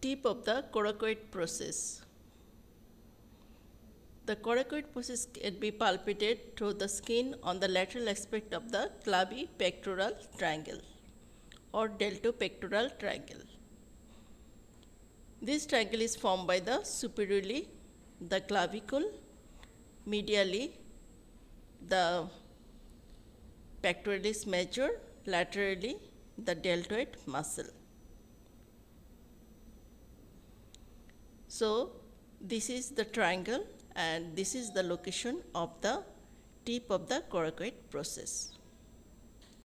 tip of the coracoid process. The coracoid process can be palpated through the skin on the lateral aspect of the clavipectoral triangle or deltopectoral triangle. This triangle is formed by the superiorly the clavicle, medially the pectoralis major, laterally the deltoid muscle. So this is the triangle and this is the location of the tip of the coracoid process.